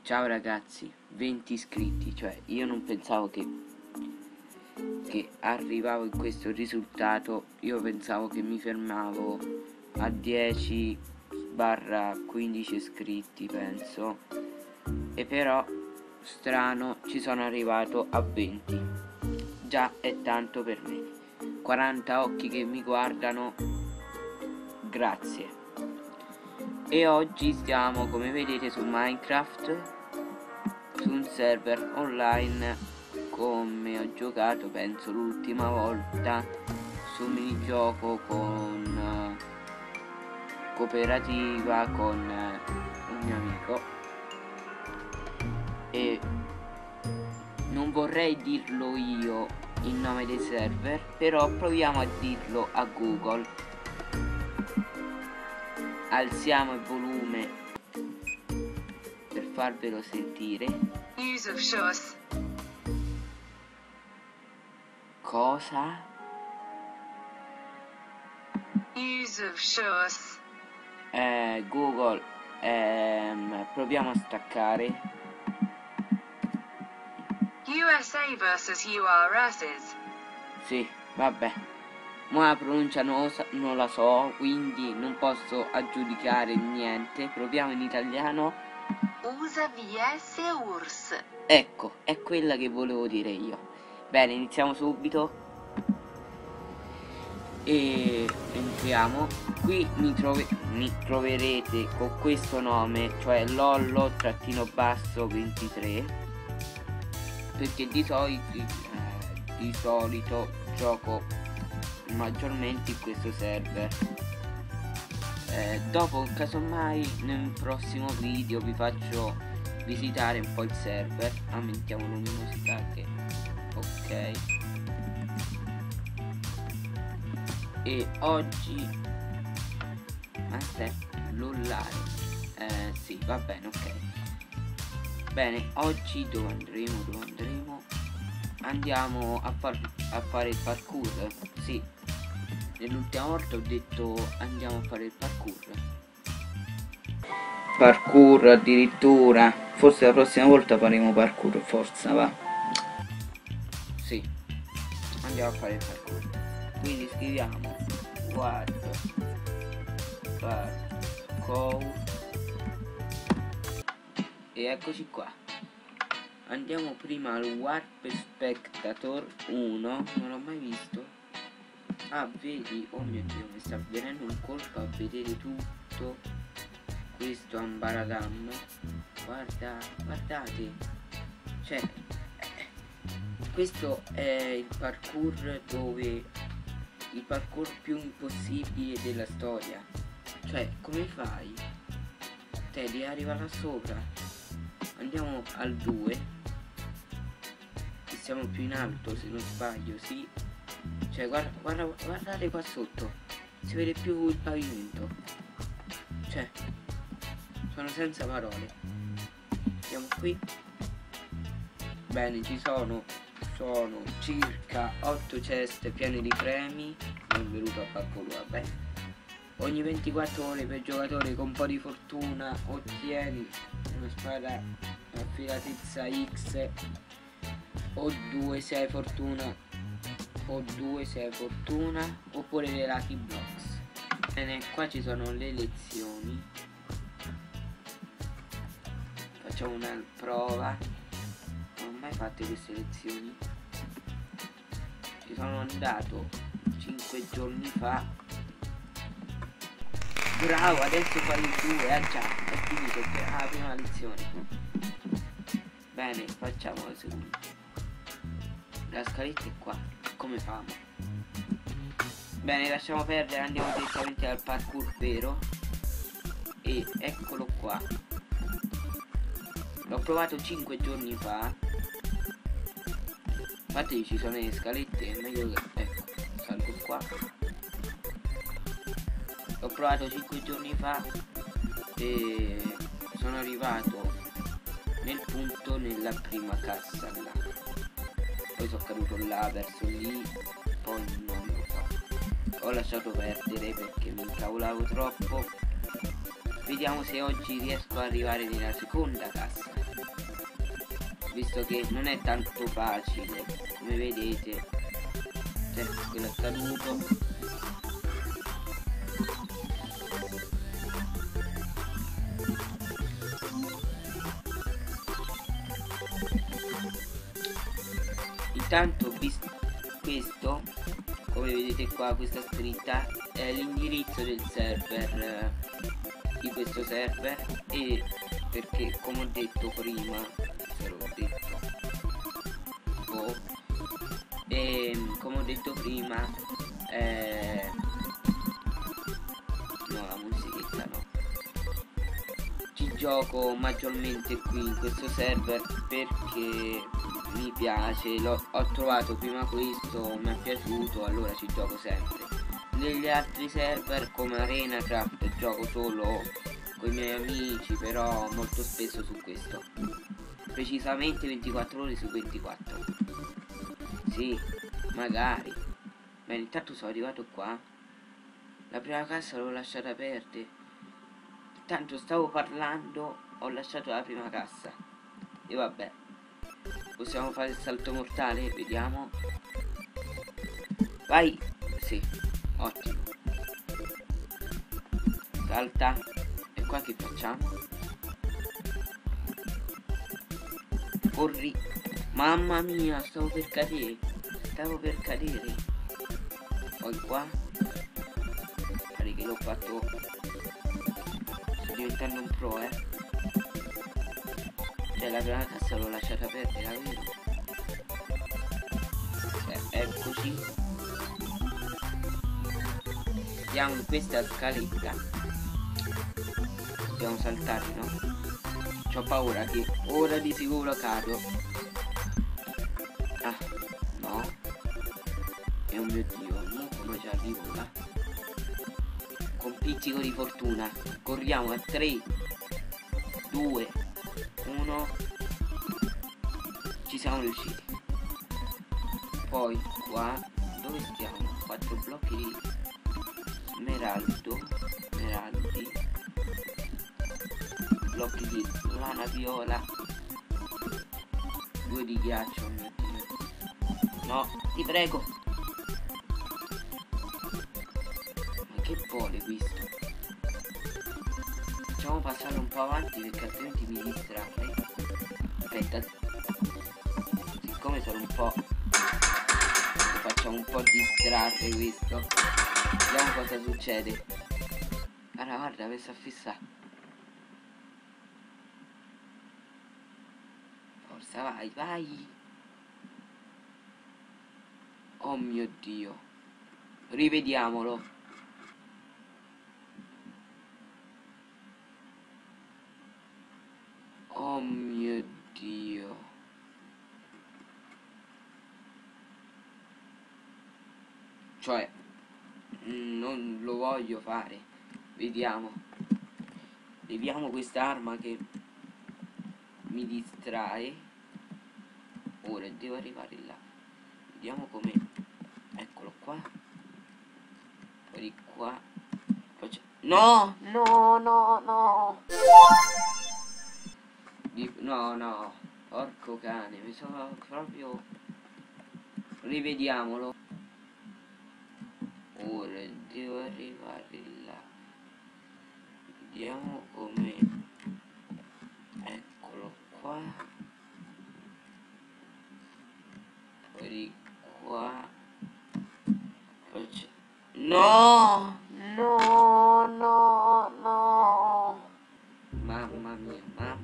Ciao ragazzi, 20 iscritti, cioè io non pensavo che arrivavo in questo risultato, io pensavo che mi fermavo a 10/15 iscritti, penso, e però strano ci sono arrivato a 20, già è tanto per me, 40 occhi che mi guardano, grazie. E oggi stiamo, come vedete, su Minecraft, su un server online, come ho giocato penso l'ultima volta, su un minigioco con cooperativa con un mio amico, e non vorrei dirlo io il nome del server, però proviamo a dirlo a Google. Alziamo il volume per farvelo sentire. Use of shows. Cosa? Use of shows. Google, proviamo a staccare. USA versus URSs. Sì, vabbè. Ma la pronuncia non la so, quindi non posso aggiudicare niente. Proviamo in italiano. USA vs URSS. Ecco, è quella che volevo dire io. Bene, iniziamo subito. E entriamo. Qui mi troverete con questo nome, cioè lollo_23, perché di solito gioco maggiormente in questo server. Dopo, casomai, nel prossimo video vi faccio visitare un po' il server. Aumentiamo luminosità, che ok. E oggi aspetta, l'online, sì, va bene, ok. Bene, oggi dove andremo? Andiamo a fare il parkour. Sì, nell'ultima volta ho detto andiamo a fare il parkour addirittura. Forse la prossima volta faremo parkour, forza, va. Sì, andiamo a fare il parkour. Quindi scriviamo guarda parkour e eccoci qua. Andiamo prima al Warp Spectator 1, non l'ho mai visto. Ah, vedi, oh mio Dio, mi sta venendo un colpo a vedere tutto questo ambaradam. Guardate, cioè questo è il parkour il parkour più impossibile della storia. Cioè, come fai? Te devi arrivare là sopra. Andiamo al 2, che siamo più in alto se non sbaglio, sì. Cioè guardate qua sotto, si vede più il pavimento. Cioè, sono senza parole. Andiamo qui. Bene, ci sono circa 8 ceste piene di premi. Non è venuto a parkour, vabbè. Ogni 24 ore per giocatore con un po' di fortuna ottieni una spada a affilatezza X o 2 se hai fortuna, oppure le Lucky Blocks. Bene, qua ci sono le lezioni. Facciamo una prova. Non ho mai fatto queste lezioni. Ci sono andato 5 giorni fa. Bravo, adesso fai il 2. Ah già, è finito la prima lezione. Bene, facciamo la seconda. La scaletta è qua. Come famo? Bene, lasciamo perdere, andiamo direttamente al parkour vero. E eccolo qua. L'ho provato 5 giorni fa. Infatti ci sono le scalette, è meglio che... ecco, salgo qua. L'ho provato 5 giorni fa e sono arrivato nel punto, nella prima cassa là. Poi sono caduto là, verso lì, poi non lo so. Ho lasciato perdere perché mi incavolavo troppo. Vediamo se oggi riesco ad arrivare nella seconda cassa. visto che non è tanto facile, come vedete. Quello è caduto. Intanto, visto questo, come vedete qua, questa scritta è l'indirizzo del server, di questo server, e perché come ho detto prima, se l'ho detto, come ho detto prima, no, la musichetta no, ci gioco maggiormente qui in questo server perché mi piace, ho trovato prima questo, mi è piaciuto, allora ci gioco sempre. Negli altri server come ArenaCraft gioco solo con i miei amici, però molto spesso su questo, precisamente 24 ore su 24. Sì, magari. Bene, intanto sono arrivato qua. La prima cassa l'ho lasciata aperta. Tanto stavo parlando, ho lasciato la prima cassa. E vabbè, possiamo fare il salto mortale, vediamo. Vai. Sì, ottimo. Salta. E qua che facciamo? Corri. Mamma mia, stavo per cadere. Poi qua. Guarda che l'ho fatto. Sto diventando un pro, Cioè la prima cassa l'ho lasciata aperta, la vedo. Eccoci. Siamo in questa scaletta. Dobbiamo saltare, no? C'ho paura che ora di sicuro cado. Ah, no. E oh mio Dio, no, come ci arrivo là? Con pizzico di fortuna. Corriamo a 3, 2, 1. Ci siamo riusciti. Poi qua, dove stiamo? 4 blocchi di smeraldi, blocchi di lana viola, 2 di ghiaccio, mio Dio. No, ti prego. Ma che vuole questo? Facciamo passare un po' avanti perché altrimenti mi distrae. Aspetta, siccome sono un po', lo facciamo un po' distrarre questo. Vediamo cosa succede. Guarda, mi sta fissando. Forza, vai. Oh mio Dio. Rivediamolo. Oh mio Dio. Cioè, non lo voglio fare. Vediamo quest'arma che mi distrae. Ora devo arrivare là. Vediamo com'è. Eccolo qua. Poi di qua. No. No. Porco cane, mi sono proprio. Rivediamolo. Ora devo arrivare là. Vediamo com'è. Eccolo qua. Poi di qua. No. Mamma mia.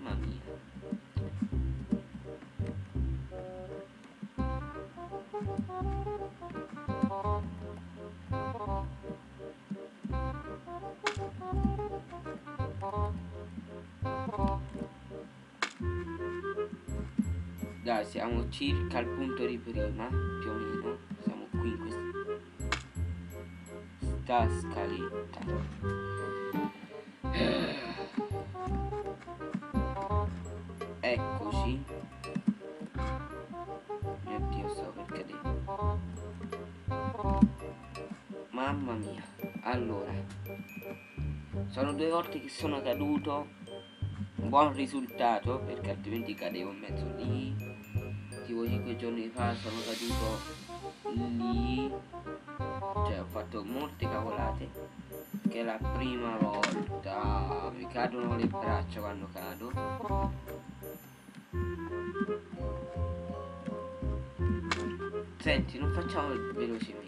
Dai, siamo circa al punto di prima, più o meno. Siamo qui in questa scaletta. Eccoci. Mio Dio, stavo per cadere. Mamma mia. Allora, sono 2 volte che sono caduto. un buon risultato, perché altrimenti cadevo in mezzo lì. Tipo 5 giorni fa sono caduto lì, cioè ho fatto molte cavolate, che è la prima volta mi cadono le braccia quando cado. Senti, non facciamo velocemente.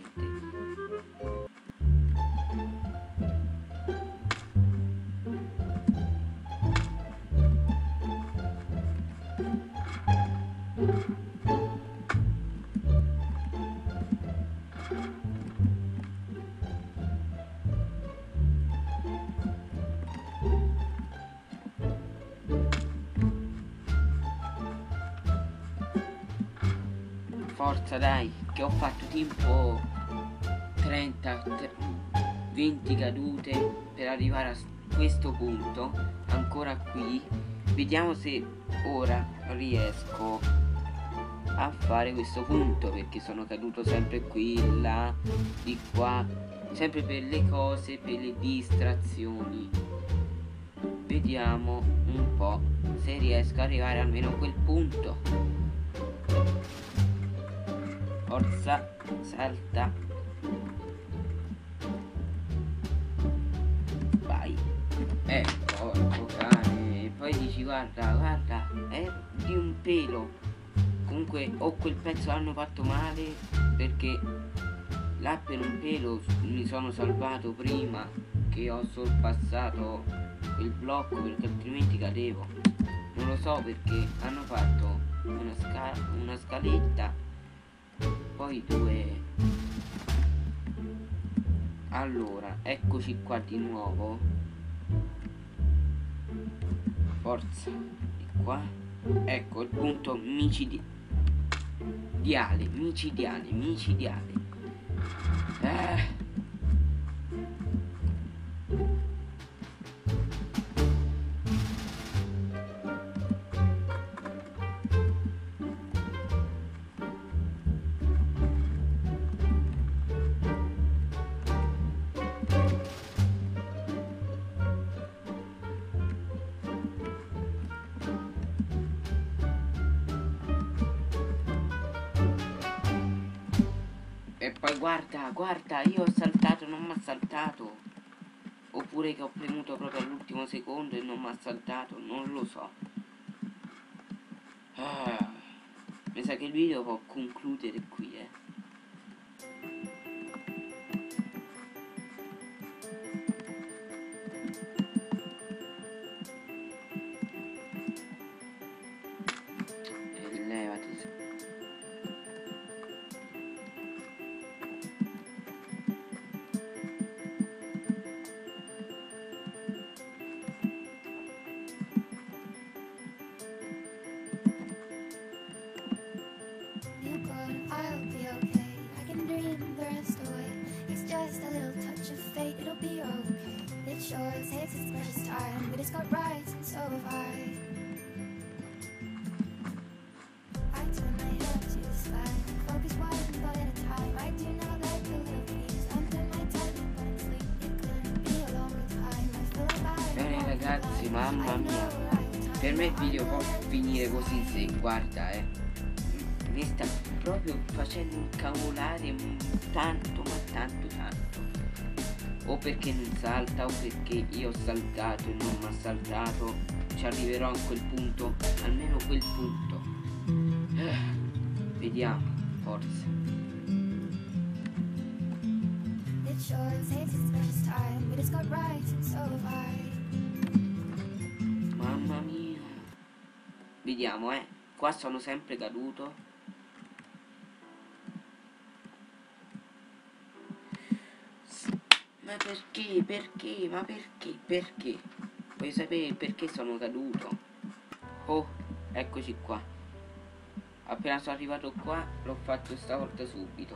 Forza dai, che ho fatto tipo 20 cadute per arrivare a questo punto, ancora qui. Vediamo se ora riesco a fare questo punto, perché sono caduto sempre qui, là, di qua, sempre per le cose, per le distrazioni. Vediamo un po' se riesco ad arrivare almeno a quel punto. Forza, salta. Vai. Porco cane. E poi dici guarda, è di un pelo. Comunque o quel pezzo l'hanno fatto male, perché là per un pelo mi sono salvato prima che ho sorpassato quel blocco, perché altrimenti cadevo. Non lo so, perché hanno fatto una scaletta, poi due. Allora, eccoci qua di nuovo. Forza, di qua. Ecco il punto micidiale. E poi guarda, io ho saltato, non mi ha saltato. Oppure che ho premuto proprio all'ultimo secondo e non mi ha saltato, non lo so. Mi sa che il video può concludere qui, E levati. Takes its precious time, but it's got rights, and so have I. I turn my head to the sky, focus one thought at a time. I do not like the little things under my tongue, but I'm sleep. It couldn't be a longer time. I feel like Bene ragazzi, mamma mia, per me il video può finire così se guarda, mi sta proprio facendo incavolare tanto, ma tanto. O perché non salta, o perché io ho saltato e non mi ha saltato. Ci arriverò a quel punto, almeno quel punto. Vediamo, forza. Mamma mia. Vediamo, qua sono sempre caduto. Ma perché? Vuoi sapere perché sono caduto? Oh, eccoci qua. Appena sono arrivato qua, l'ho fatto stavolta subito.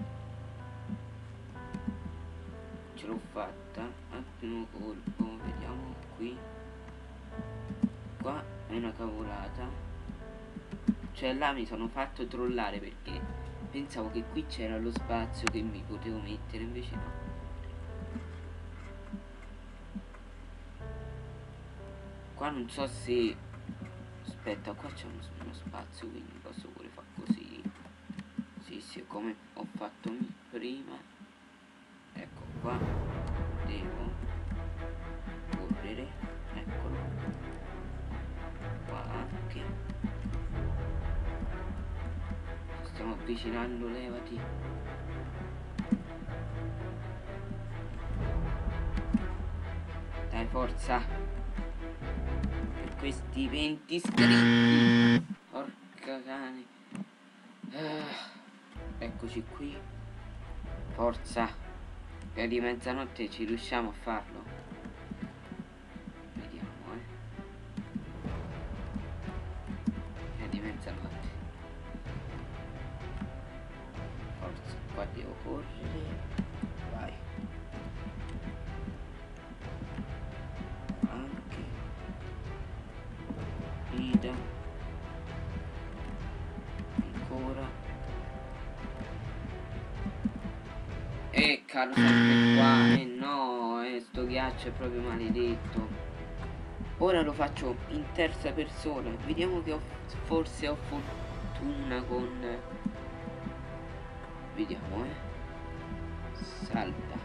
Ce l'ho fatta al primo colpo, vediamo qui. Qua è una cavolata. Cioè là mi sono fatto trollare, perché pensavo che qui c'era lo spazio che mi potevo mettere, invece no. Qua Qua non so se... Aspetta, qua c'è uno spazio, quindi posso pure fare così. Sì, come ho fatto prima. Ecco qua. Devo correre. Eccolo. Qua anche. Ci stiamo avvicinando, levati. Dai, forza. Per questi 20 iscritti. Porca cane. Eccoci qui. Forza. Prima di mezzanotte ci riusciamo a farlo. Vediamo, Prima di mezzanotte. Forza, qua devo correre. Vai. Anche. Ida. Ancora. Caro sempre qua. No, sto ghiaccio è proprio maledetto. Ora lo faccio in terza persona. Vediamo che forse ho fortuna con... Vediamo, Salta.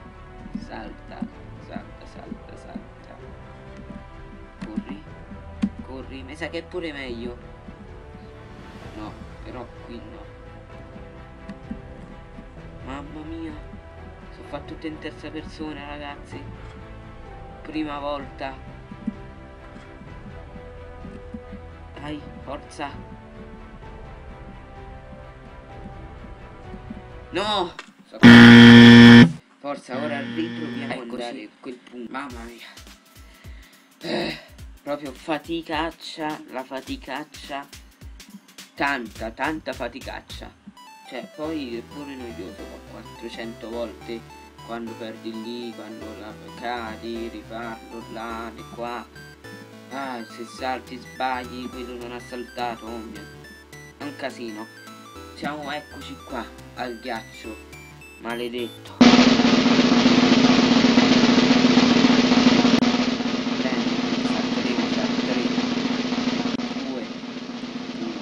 Corri. Mi sa che è pure meglio. No, però qui no. Mamma mia. Sono fatto tutto in terza persona, ragazzi. Prima volta. Dai, forza. No! Forza, ora ritroviamo andare a quel punto. Mamma mia. Proprio faticaccia, la faticaccia. Tanta faticaccia. Cioè, poi è pure noioso 400 volte quando perdi lì, quando la cadi, rifarlo là e qua. Ah, se salti sbagli, quello non ha saltato, oh mio. È un casino. Siamo, eccoci qua, al ghiaccio. Maledetto. Bene, salteremo. 2, 1.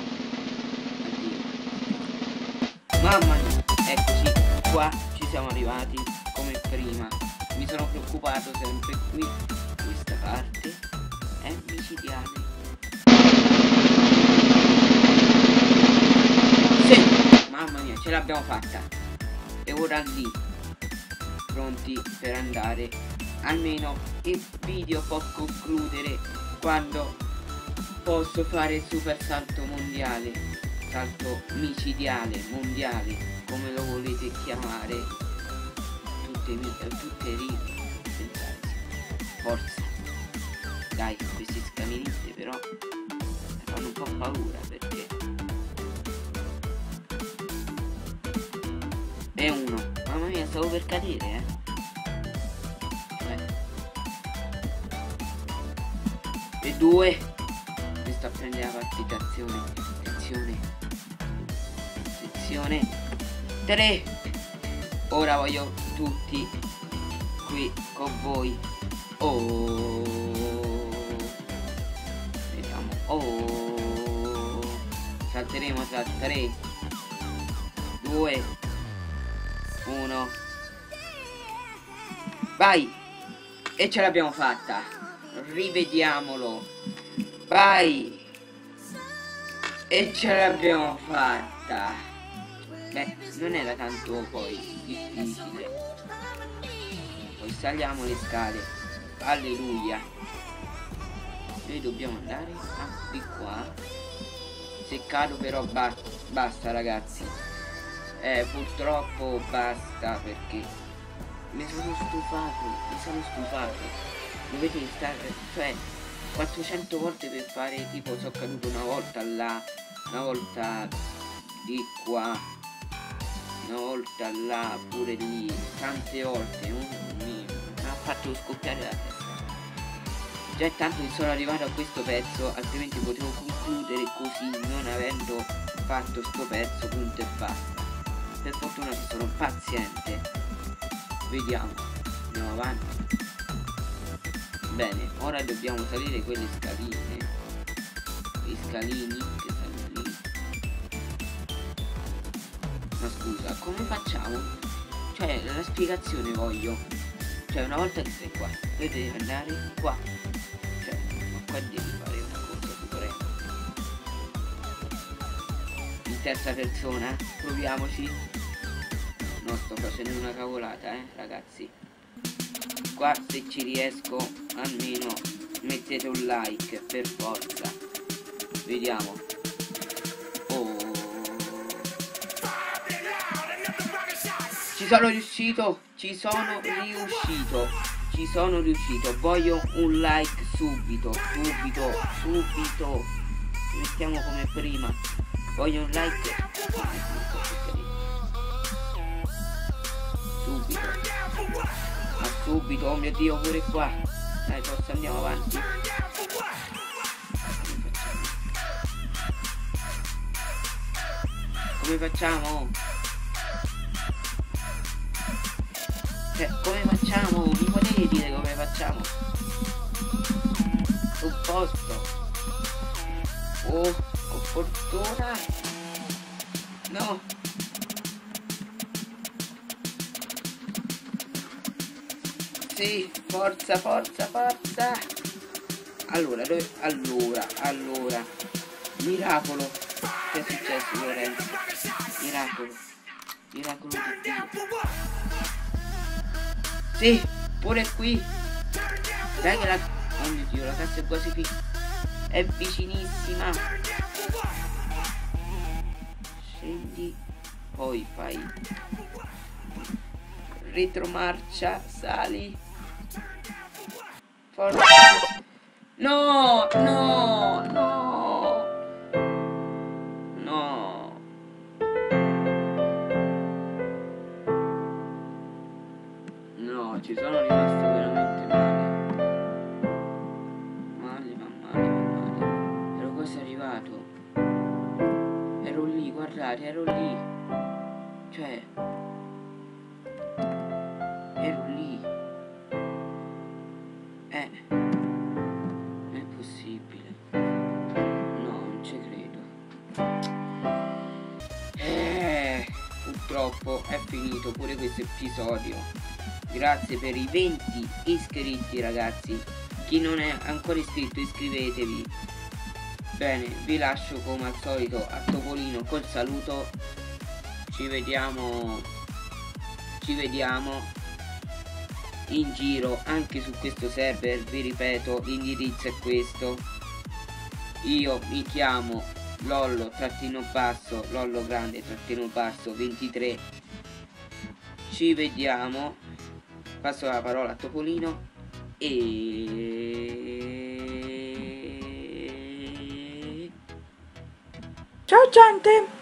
Addio. Mamma mia, eccoci qua, ci siamo arrivati come prima. Mi sono preoccupato sempre qui. Questa parte è micidiale. Sì, mamma mia, ce l'abbiamo fatta. E ora lì, pronti per andare. Almeno il video può concludere quando posso fare il super salto mondiale, salto micidiale, mondiale, come lo volete chiamare. Tutte rime. Forza. Dai, questi scaministi però fanno un po' paura perché è uno. Mamma mia, stavo per cadere, E 2. Mi sta a prendere la palpitazione. Attenzione. 3. Ora voglio tutti qui con voi. Oh, vediamo. Oh, salteremo tra 3, 2, 1. Vai. E ce l'abbiamo fatta. Rivediamolo. Vai. E ce l'abbiamo fatta. Beh, non era tanto poi difficile. Poi saliamo le scale. Alleluia. Noi dobbiamo andare di qua. Se cado però basta ragazzi. Purtroppo basta perché mi sono stufato. Dovete stare, cioè 400 volte per fare tipo sono caduto una volta là, una volta di qua, una volta là, pure lì, tante volte. Mi ha fatto scoppiare la testa. Già tanto che sono arrivato a questo pezzo, altrimenti potevo concludere così, non avendo fatto sto pezzo, punto e basta. Per fortuna che sono paziente. Vediamo, andiamo avanti. Bene, ora dobbiamo salire quelle scaline. I scalini che stanno lì. Ma scusa, come facciamo? Cioè, la spiegazione voglio. Cioè, una volta che sei qua, poi devi andare qua. Cioè, ma qua devi fare una cosa pure. In terza persona, proviamoci. No, sto facendo una cavolata, ragazzi. Qua se ci riesco almeno mettete un like per forza. Vediamo. Oh, ci sono riuscito. Ci sono riuscito. Voglio un like subito. Subito. Mettiamo come prima. Voglio un like subito, oh mio Dio, pure qua. Dai, forza, andiamo avanti. Come facciamo? Cioè, come facciamo? Mi potete dire come facciamo? Sul posto. Oh, con fortuna. No. Sì, forza. Allora. Miracolo. Che è successo, Lorenzo? Miracolo di Dio. Sì, pure qui. Dai che la... Oh mio Dio, la cassa è quasi finita. È vicinissima. Scendi. Poi fai retromarcia, sali. Forza. No. No, ci sono rimasto veramente male. Male. Ero quasi arrivato. Ero lì, guardate, ero lì. Cioè, ero lì. Non è possibile. No, non ci credo. Purtroppo è finito pure questo episodio. Grazie per i 20 iscritti, ragazzi. Chi non è ancora iscritto, iscrivetevi. Bene, vi lascio come al solito a Topolino col saluto. Ci vediamo in giro anche su questo server. Vi ripeto, l'indirizzo è questo. Io mi chiamo Lollo grande _ 23. Ci vediamo. Passo la parola a Topolino e... Ciao gente!